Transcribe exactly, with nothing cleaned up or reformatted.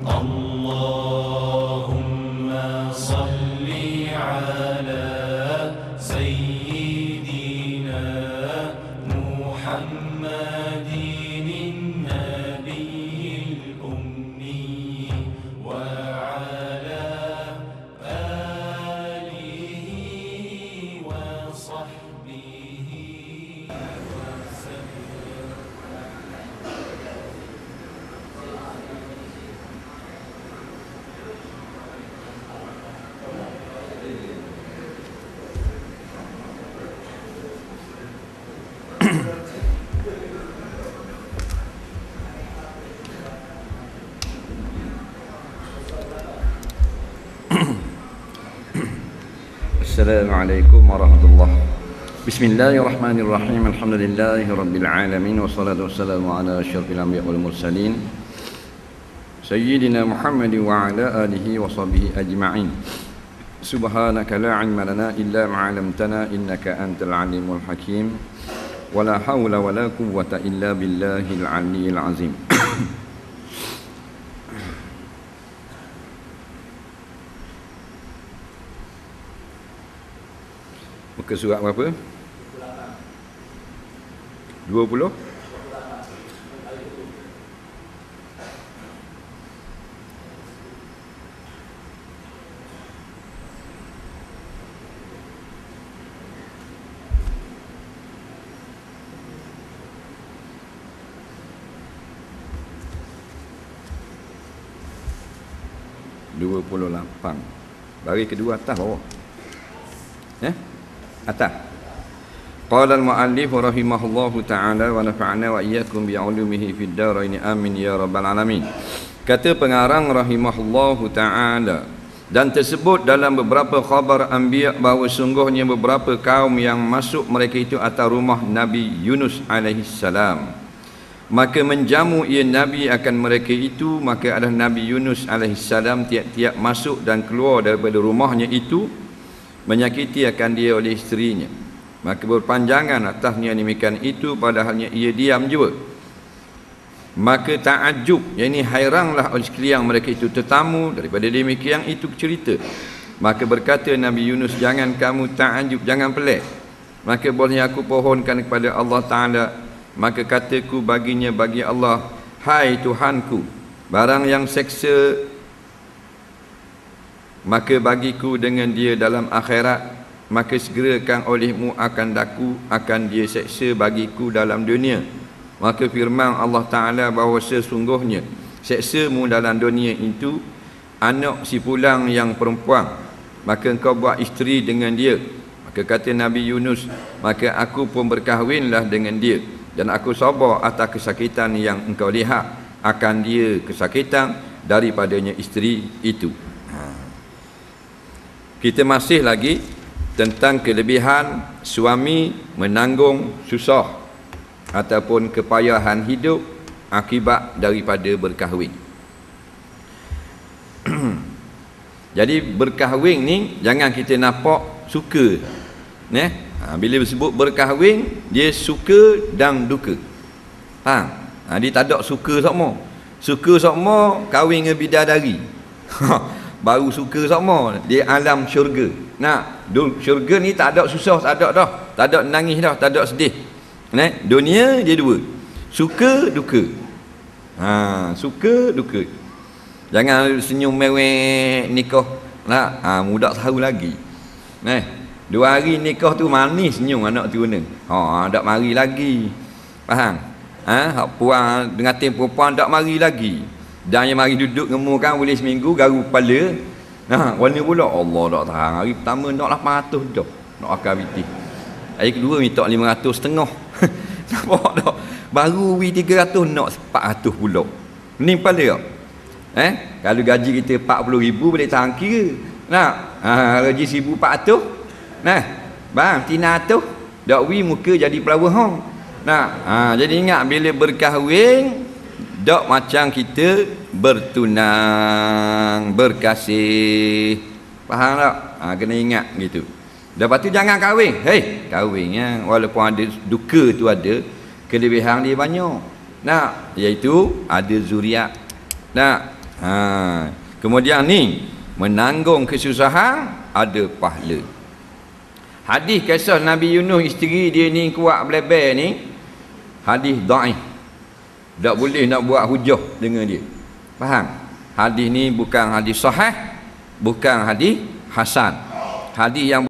Allahumma salli ala Sayyidina Muhammadin Nabiyil Ummi wa ala alihi wa sahbihi wa sallam. Assalamualaikum warahmatullahi wabarakatuh. Bismillahirrahmanirrahim. Alhamdulillahi rabbil alamin wassalatu wassalamu ala asyrafil anbiya wal mursalin sayyidina Muhammad wa ala alihi wa sahbihi ajma'in. Subhanaka la ilma lana illa ma 'allamtana innaka antal alimul hakim. Wala haula wala quwwata illa billahil aliyyil azim. Muka surat berapa? dua puluh? dua puluh lapan. Baris kedua atas bawah. Eh? Atas. Qala al-mu'allif rahimahullahu ta'ala wa nafa'ana wa iyyakum bi 'ulumihi fid dharain amin ya rabbal alamin. Kata pengarang rahimahullahu ta'ala, dan tersebut dalam beberapa khabar anbiya bahawa sungguhnya beberapa kaum yang masuk mereka itu atas rumah Nabi Yunus alaihi salam, maka menjamu ia Nabi akan mereka itu, maka adalah Nabi Yunus alaihi salam tiap-tiap masuk dan keluar daripada rumahnya itu menyakiti akan dia oleh isterinya, maka berpanjangan atasnya demikian itu padahalnya ia diam juga. Maka ta'ajub, yakni hairanlah oleh sekalian mereka itu tetamu daripada demikian itu cerita. Maka berkata Nabi Yunus, jangan kamu ta'ajub, jangan pelik, maka boleh aku pohonkan kepada Allah Ta'ala. Maka kataku baginya, bagi Allah, hai Tuhanku, barang yang seksa maka bagiku dengan dia dalam akhirat, maka segerakan olehmu akan daku akan dia seksa bagiku dalam dunia. Maka firman Allah Ta'ala bahawa sesungguhnya seksamu dalam dunia itu anak si pulang yang perempuan, maka engkau buat isteri dengan dia. Maka kata Nabi Yunus, maka aku pun berkahwinlah dengan dia, dan aku sabar atas kesakitan yang engkau lihat akan dia kesakitan daripadanya isteri itu. Kita masih lagi tentang kelebihan suami menanggung susah ataupun kepayahan hidup akibat daripada berkahwin. Jadi berkahwin ni jangan kita nampak suka. Né? Ha, bila disebut berkahwin, dia suka dan duka. Faham? Ha, dia tak ada suka sama. Suka sama kahwin dengan bidadari. Baru suka sama di alam syurga. Nah, syurga ni tak ada susah, tak ada dah, tak ada nangis dah, tak ada sedih. Nah, dunia dia dua, suka duka. Ha, suka duka. Jangan senyum mewek nikah nak, ha, muda tahu lagi. Nah, dua hari nikah tu manis senyum anak tu ni. Ha, dak mari lagi. Faham? Ha, hak puan dengan tim perempuan dak mari lagi. Dan yang mari duduk ngemukan boleh seminggu garu kepala. Nah, warna pula Allah tak tahan. Hari pertama nak lapan ratus dah. Nak akal biti. Hari kedua minta lima ratus setengah. Nampak tak? Baru wi tiga ratus nak empat ratus pula. Ni kepala tak? Eh? Kalau gaji kita empat puluh ribu boleh tahan kira. Nak? Ha, gaji seribu empat ratus. Nah, bang, tina tu dak wi muka jadi pelawa hang. Nah, ha, jadi ingat bila berkahwin dak macam kita bertunang, berkasih. Faham tak? Ha, kena ingat gitu. Lepas tu jangan kahwin. Hei, kahwin ya. Walaupun ada duka tu ada, kelebihan dia banyak. Nah, iaitu ada zuriat. Nah, Ha, kemudian ni menanggung kesusahan ada pahala. Hadis kisah Nabi Yunus isteri dia ni kuat belebel ni, hadis dhaif. Tak boleh nak buat hujah dengan dia. Faham? Hadis ni bukan hadis sahih, bukan hadis hasan. Hadis yang